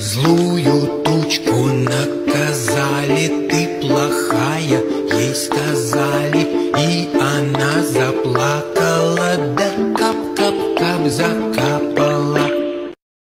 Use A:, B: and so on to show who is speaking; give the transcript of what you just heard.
A: Злую тучку наказали, ты плохая, ей сказали, и она заплакала, да кап-кап-кап закапала.